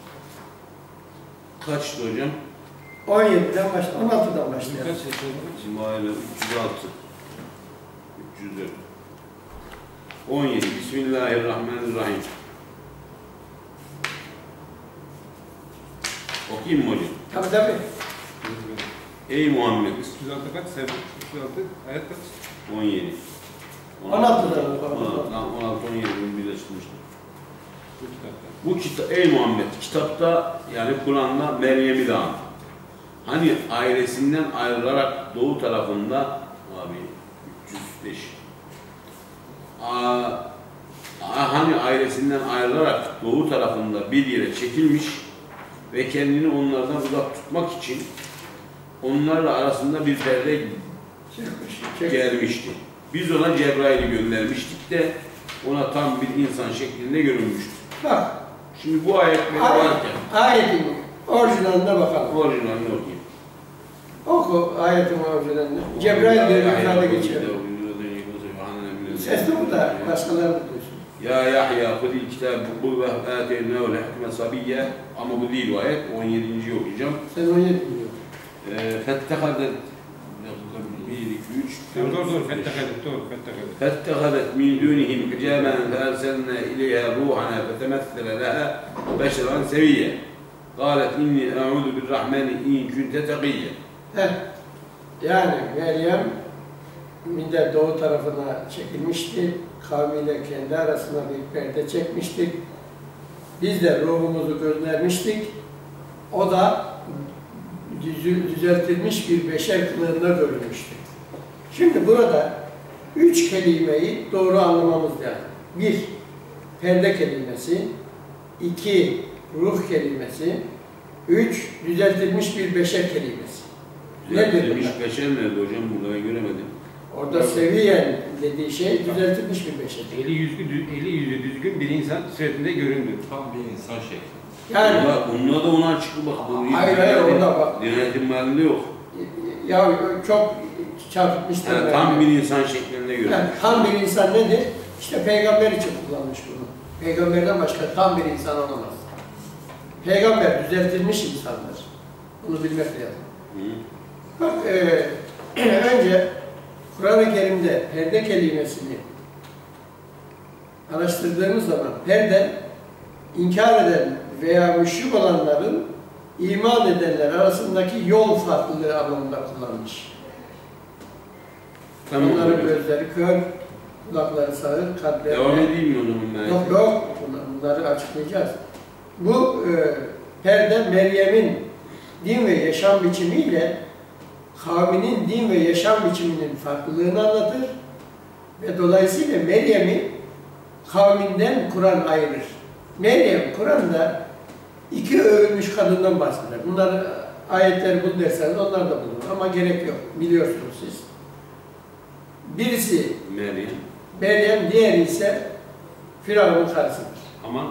kaçtı hocam? on yediden başla, on altıdan başlayalım. Kaç yaşında? Maile üç yüz altı. üç yüz dört. on yedi. Bismillahirrahmanirrahim. Okuyayım mı hocam? Tabii tabii. Ey Muhammed. üç yüz altı kaç? Sen üç yüz altı ayet kaç? on yedi. on altıdan bakalım. on altı on yedi birleştirmiştim. Bu kitapta. Bu kitap, ey Muhammed, kitapta yani Kur'an'da Meryem'i de an. Hani ailesinden ayrılarak doğu tarafında abi üç yüz beş. Aa, hani ailesinden ayrılarak doğu tarafında bir yere çekilmiş ve kendini onlardan uzak tutmak için onlarla arasında bir perde Çekmiş, çek. gelmişti. Biz ona Cebrail'i göndermiştik de ona tam bir insan şeklinde görünmüştü. Bak, Şimdi bu ayetleri ayet, varken ayetin orijinaline bakalım. orijinalini okuyayım. Oku ayetin orijinalini. Cebrail diye bir ifade geçiyor. Sesli bu da başkaları da duysun. Ya Yahya kudil kitabı kul ve âteynâhu lehkme sabiyye. Ama bu değil o ayet. on yedinci okuyacağım. Sen on yedi biliyorsun. Fettehadet bir, iki, üç, Doğru dört, doğru. beş. Fettekadet doğru. Fettekadet. فاتخذت من دونهم حجابا فأرسلنا إليها روحنا فتمثل لها بشرا سويا قالت إني أعوذ بالرحمن إن كنت تقيا. Heh. Yani Meryem Minde doğu tarafına çekilmişti. Kavmiyle kendi arasına bir perde çekmiştik. Biz de ruhumuzu göndermiştik. O da düzü- düzeltilmiş bir beşer kılığında görünmüştü. Şimdi burada üç kelimeyi doğru anlamamız lazım. Bir, perde kelimesi. İki, ruh kelimesi. Üç, düzeltilmiş bir beşer kelimesi. Nedir Düzeltilmiş bunlar? beşer nerede hocam? Burada ben göremedim. Orada seviyen dediği şey düzeltilmiş bir beşer. Eli yüzü, eli yüzü düzgün bir insan suretinde göründü. Tam bir insan şekli. Yani Bak, onunla da ona açıklı bak. Bu hayır hayır orada bak. Diyanetin malinde yok. Ya çok çarpıtmışlar. Yani bence. tam bir insan şeklinde görünüyor. Yani tam bir insan nedir? İşte peygamber için kullanmış bunu. Peygamberden başka tam bir insan olamaz. Peygamber düzeltilmiş insandır. Bunu bilmek lazım. Hı. Bak, e, önce Kur'an-ı Kerim'de perde kelimesini araştırdığımız zaman perde, inkar eden veya müşrik olanların iman edenler arasındaki yol farklılığı anlamında kullanmış. Tamam. Onların hocam. gözleri kör, kulakları sağır, kalpleri... Devam edeyim mi o zaman ben? Yok yok, bunları açıklayacağız. Bu e, perde Meryem'in din ve yaşam biçimiyle kavminin din ve yaşam biçiminin farklılığını anlatır ve dolayısıyla Meryem'i kavminden Kur'an ayırır. Meryem, Kur'an'da iki övülmüş kadından bahseder. Bunlar ayetleri bul derseniz onlar da bulunur ama gerek yok. Biliyorsunuz siz. Birisi Meryem. Meryem, diğeri ise Firavun'un karısıdır. Aman.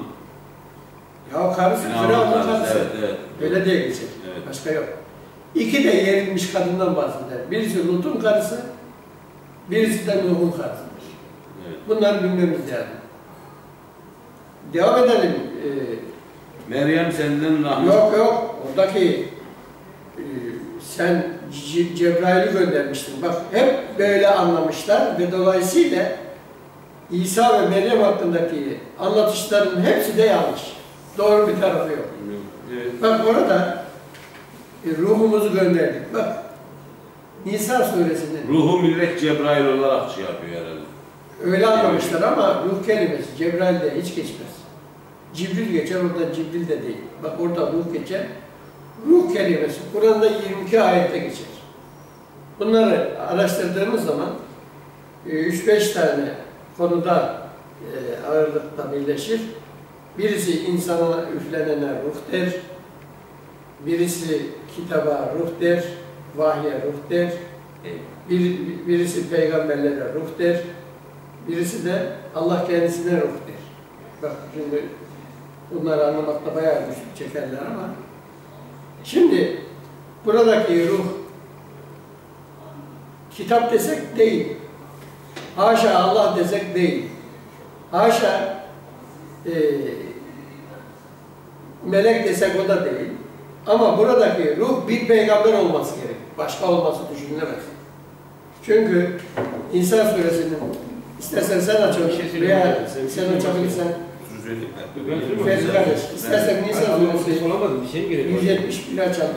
Ya karısı Firavun'un Firavun'un karısı, karısı. evet, evet. Öyle değil geçecek. Evet. Başka yok. İki de yerilmiş kadından bahseder. Birisi Lut'un karısı, birisi de Nuh'un karısıdır. Evet. Bunları bilmemiz lazım. Devam edelim. Ee, Meryem senden rahmet. yok yok, oradaki e, sen Ce- Cebrail'i göndermiştin. Bak hep böyle anlamışlar ve dolayısıyla İsa ve Meryem hakkındaki anlatışların hepsi de yanlış. Doğru bir tarafı yok. Evet. Bak orada e, ruhumuzu gönderdik. Bak Nisa suresinin Ruhu millet Cebrail olarak şey yapıyor herhalde. öyle anlamışlar ama ruh kelimesi Cebrail'de hiç geçmez. Cibril geçer, orada Cibril de değil. Bak orada ruh geçer. Ruh kelimesi Kur'an'da yirmi iki ayette geçer. Bunları araştırdığımız zaman üç beş tane konuda e, ağırlıkla birleşir. Birisi insana üflenene ruh der. Birisi kitaba ruh der. Vahye ruh der. Bir, birisi peygamberlere ruh der. Birisi de Allah kendisine ruh der. Bak şimdi bunları anlamakta bayağı güçlük çekerler ama şimdi buradaki ruh kitap desek değil. Haşa Allah desek değil. Haşa e, melek desek o da değil. Ama buradaki ruh bir peygamber olması gerek. Başka olması düşünülemez. Çünkü İsa suresinin istersen sen açabilirsin veya sen açabilirsen Fevzi kardeş, istersen Nisa suresi Olamaz bir şey mi gerekiyor? yüz yetmiş bir açalım.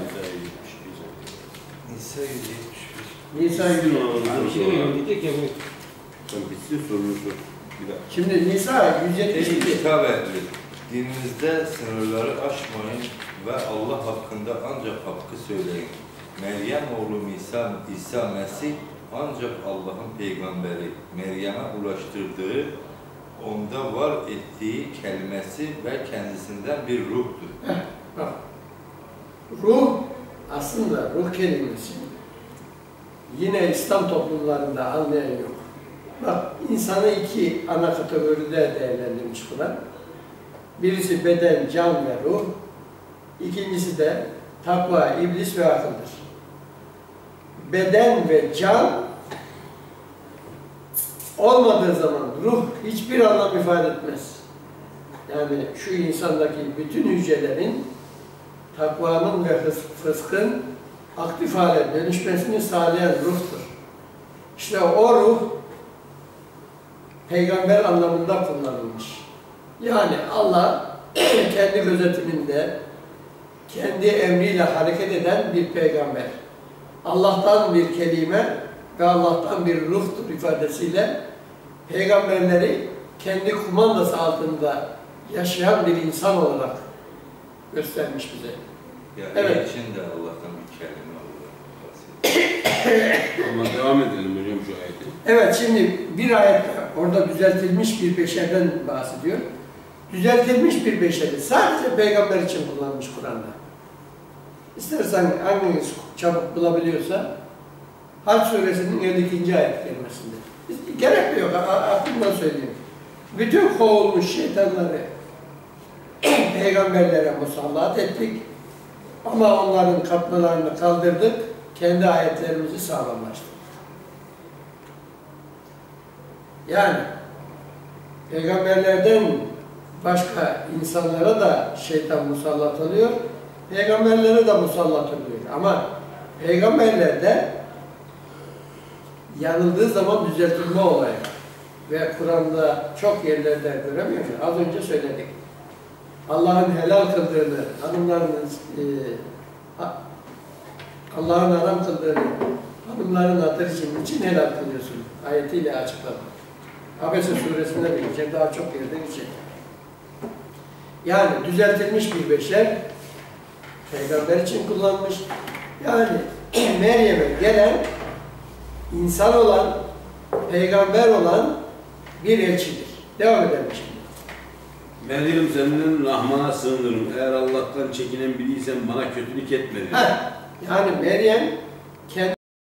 Nisa yüz yetmiş bir. Nisa yüz yetmiş bir. Abi bir şey demiyorum diyecek ya bu. Sen bitsin sorunu sor. Bir dakika. Şimdi Nisa yüz yetmiş Ey bir. kitap ehli, dininizde sınırları aşmayın ve Allah hakkında ancak hakkı söyleyin. Meryem oğlu İsa, İsa Mesih ancak Allah'ın peygamberi. Meryem'e ulaştırdığı, onda var ettiği kelimesi ve kendisinden bir ruhtur. Heh, bak. Ruh, aslında ruh kelimesi yine İslam toplumlarında anlayan yok. Bak, insanı iki ana kategoride değerlendirmiş Kur'an. Birisi beden, can ve ruh. İkincisi de takva, iblis ve akıldır. Beden ve can olmadığı zaman ruh hiçbir anlam ifade etmez. Yani şu insandaki bütün hücrelerin takvanın ve fıs- fıskın aktif hale dönüşmesini sağlayan ruhtur. İşte o ruh peygamber anlamında kullanılmış. Yani Allah kendi gözetiminde, kendi emriyle hareket eden bir peygamber. Allah'tan bir kelime ve Allah'tan bir ruhtur ifadesiyle peygamberleri kendi kumandası altında yaşayan bir insan olarak göstermiş bize. Yani Evet. için de Allah'tan bir kelime olarak. Ama devam edelim hocam şu ayeti. Evet, şimdi bir ayet orada düzeltilmiş bir beşerden bahsediyor. Düzeltilmiş bir beşeri sadece peygamber için kullanmış Kur'an'da. İstersen hanginiz çabuk bulabiliyorsa Hac suresinin elli ikinci ayet kelimesinde. Gerek yok, aklımdan söyleyeyim. Bütün kovulmuş şeytanları peygamberlere musallat ettik ama onların katmalarını kaldırdık, kendi ayetlerimizi sağlamlaştırdık. Yani peygamberlerden başka insanlara da şeytan musallat oluyor peygamberlere de musallat oluyor. Ama peygamberlerde yanıldığı zaman düzeltilme olayı ve Kur'an'da çok yerlerde göremiyoruz. Az önce söyledik. Allah'ın helal kıldığını, hanımlarının e, Allah'ın haram kıldığını hanımların hatırı için, için helal kılıyorsun ayetiyle açıkladı. Abese suresinde de geçecek, daha çok yerde geçecek. Yani düzeltilmiş bir beşer peygamber için kullanmış. Yani Meryem'e gelen insan olan, peygamber olan bir elçidir. Devam edelim şimdi. Meryem senden Rahman'a sığınırım. Eğer Allah'tan çekinen biriysen bana kötülük etme dedi. Ha, yani Meryem kendi